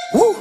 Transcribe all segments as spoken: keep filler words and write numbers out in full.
Woo!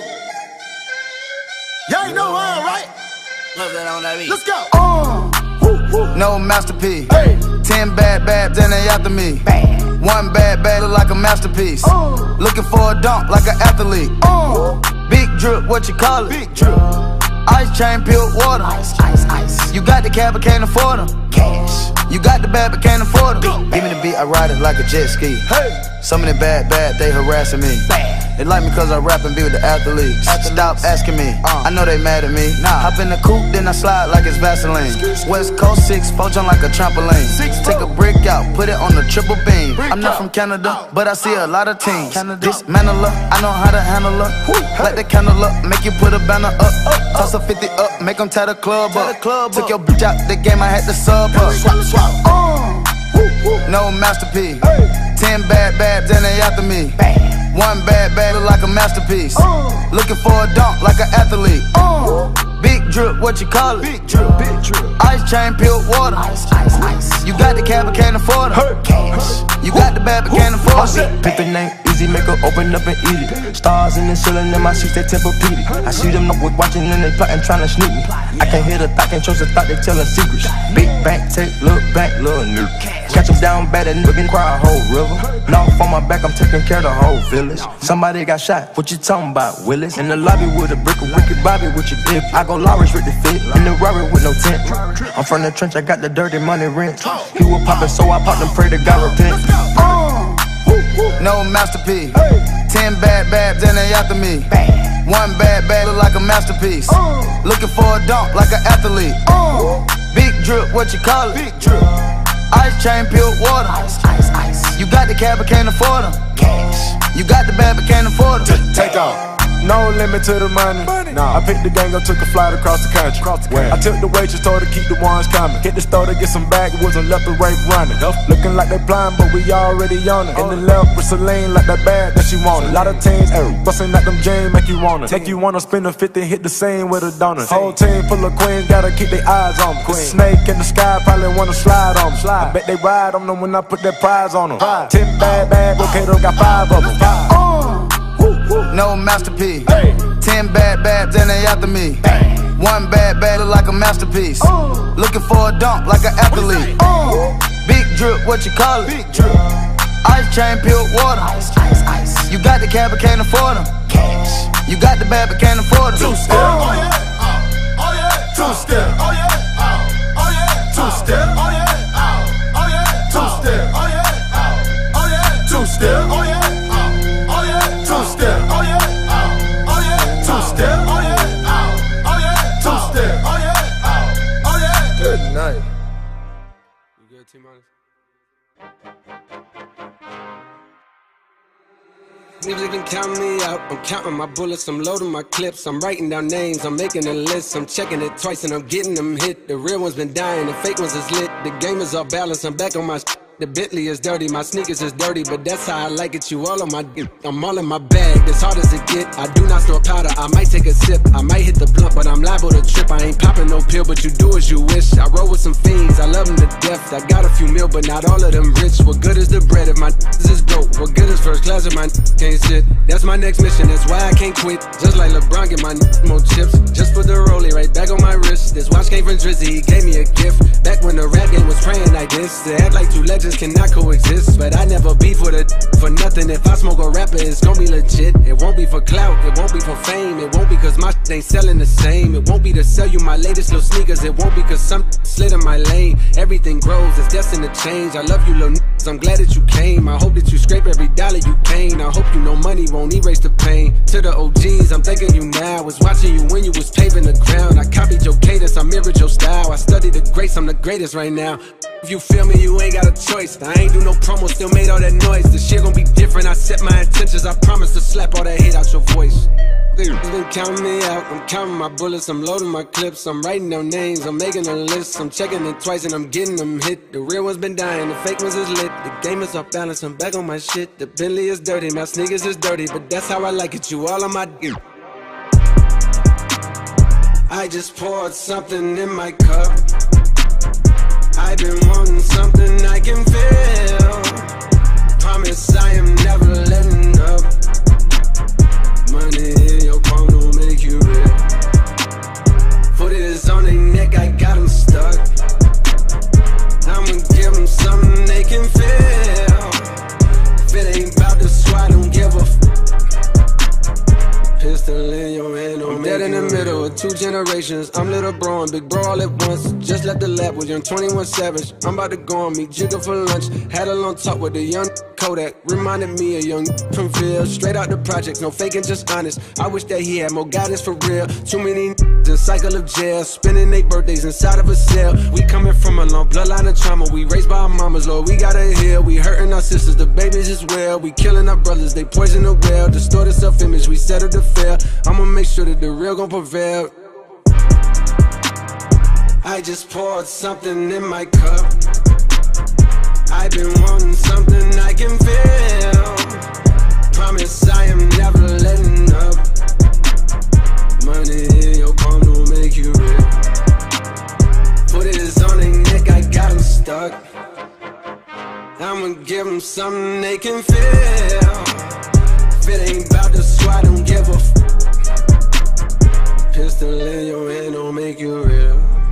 Y'all ain't know why, right? Love that on that beat. Let's go. Uh, woo, woo. No masterpiece. Hey. Ten bad babs and they after me. Bad. One bad bad look like a masterpiece. Uh. Looking for a dunk like an athlete. Uh. Big drip, what you call it? Big drip. Ice chain, peeled water. Ice, ice, ice. You got the cab but can't afford them. Cash. You got the bad but can't afford them. Go. Give me the beat, I ride it like a jet ski. Hey. Some of the bad, bad, they harassing me. Bad. They like me cause I rap and be with the athletes. Athletes. Stop asking me, uh. I know they mad at me. Nah. Hop in the coupe, then I slide like it's Vaseline. West Coast six, four jump like a trampoline. Six, Take a brick out, put it on the triple beam. Brick I'm not out. from Canada, Out. but I see a lot of teams. Canada. Dismantle her, I know how to handle her. Woo. Light the candle up, make you put a banner up. Toss a fifty up, make them tie the club Tie up. the club Took up. your bitch out the game, I had to sub her. Swap, swap. Uh. Woo, woo. No masterpiece. Hey. Ten bad babs and they after me. Bad. One bad bad look like a masterpiece. Uh. Looking for a dunk like an athlete. Uh. Big drip, what you call it? Big drip, big drip. Ice chain, peeled water. Ice, ice, ice. You got the cab but can't afford it. Hey. Cash. You got the bad but can't afford it. Pimpin' ain't easy, make her open up and eat it. Stars in the ceiling in my seats, they Tempur-Pedic. I see them up with watching and they plotting, trying to sneak me. I can't hear the thought, can't trust the thought, they telling secrets. Big bank, take, look back, little nigga. Catch them down bad and nigga cry a whole river. Now on my back, I'm taking care of the whole village. Somebody got shot, what you talking about, Willis? In the lobby with a brick of wicked Bobby with your dip. I go Lawrence with the fit, in the Rari with no tent. I'm from the trench, I got the dirty money rent. He was poppin', so I popped and pray to God repent. Uh. Woo, woo. No masterpiece. Hey. Ten bad babs and they after me. Bad. One bad bad look like a masterpiece. Uh. Looking for a dunk like an athlete. Uh. Big drip, what you call it? Big drip. Ice chain, peeled water. Ice, ice, ice. You got the cab but can't afford them. Cash. You got the bad but can't afford them. Take off. No limit to the money. Nah. I picked the gang up, took a flight across the country. Across the country. I took the waitress, told her keep the ones coming. Hit the store to get some backwoods and left the right running. Looking like they blind, but we already on it. In the left with Celine, like that bag that she wanted. A lot of teams, ay, bustin' like them James, make you wanna. Make you wanna spend a fifty, hit the same with a donut. Whole team full of queens, gotta keep their eyes on them. The snake in the sky probably wanna slide on them. I bet they ride on them when I put that prize on them. Ten bad bad, okay, they got five of them. Uh. Woo, woo. No masterpiece. Hey. Ten bad babs and they after me. Bad. One bad bad look like a masterpiece. Uh. Looking for a dunk like an athlete. Uh. Big drip, what you call it? Big drip. Ice chain, peeled water. Ice, ice, ice. You got the cab but can't afford them. Cash. You got the bad but can't afford them. Two step. Oh yeah. Oh, oh yeah. Two step. Oh yeah. Oh, oh yeah. Two step. Oh yeah. Oh, oh yeah. Two step. Oh yeah. Oh, oh yeah. Two step. Oh yeah. Oh, oh yeah. Two step. Oh yeah. Oh, oh yeah. Two step. Oh yeah. Oh, oh yeah. Two step. Oh yeah. Oh, oh yeah. Good night. You good, T-Minus? Music been counting me out, I'm counting my bullets, I'm loading my clips, I'm writing down names, I'm making a list, I'm checking it twice and I'm getting them hit. The real ones been dying, the fake ones is lit, the game is off balance, I'm back on my sh. The Bentley is dirty, my sneakers is dirty, but that's how I like it, you all on my dick. I'm all in my bag, as hard as it get. I do not store powder, I might take a sip, I might hit the blunt, but I'm liable to trip. I ain't popping no pill, but you do as you wish. I roll with some fiends, I love them to death. I got a few mil, but not all of them rich. What good is the bread if my is broke? What good is first class if my can't sit? That's my next mission, that's why I can't quit. Just like LeBron, get my more chips. Just put the rollie right back on my wrist. This watch came from Drizzy, he gave me a gift. Back when the rap game was praying like this. To act like two legends cannot coexist. But I never beef with a for nothing. If I smoke a rapper, it's gonna be legit. It won't be for clout, it won't be for fame. It won't be cause my shit ain't selling the same. It won't be to sell you my latest little sneakers. It won't be cause some slid in my lane. Everything grows, it's destined to change. I love you little niggas, I'm glad that you came. I hope that you scrape every dollar you gain. I hope you know money won't erase the pain. To the O Gs, I'm thanking you now. I was watching you when you was paving the ground. I copied your cadence, I mirrored your style. I studied the greats, I'm the greatest right now. If you feel me, you ain't got a choice. I ain't do no promo, still made all that noise. The shit gon' be different, I set my intentions. I promise to slap all that hate out your voice. They've been counting me out, I'm counting my bullets, I'm loading my clips, I'm writing down names, I'm making a list, I'm checking it twice and I'm getting them hit. The real ones been dying, the fake ones is lit, the game is off balance, I'm back on my shit. The Bentley is dirty, my sneakers is dirty, but that's how I like it, you all on my dick. I just poured something in my cup. I've been wanting something I can feel. Promise I am never letting up. Money two generations. I'm little bro and big bro all at once. Just left the lab with young twenty-one Savage. I'm about to go and meet Jigga for lunch. Had a long talk with the young Kodak. Reminded me of young from Phil. Straight out the projects, no faking, just honest. I wish that he had more guidance for real. Too many in cycle of jail, spending their birthdays inside of a cell. We coming from a long bloodline of trauma. We raised by our mamas, Lord, we gotta heal. We hurting our sisters, the babies as well. We killing our brothers, they poison the well. Distorted self-image, we settle to fail. I'ma make sure that the real gon' prevail. I just poured something in my cup. I've been wanting something I can feel. Promise I am never letting up. Money in your palm don't make you real. Put it on their neck, I got them stuck. I'ma give them something they can feel. If it ain't about the swat, don't give a f. Pistol in your hand don't make you real.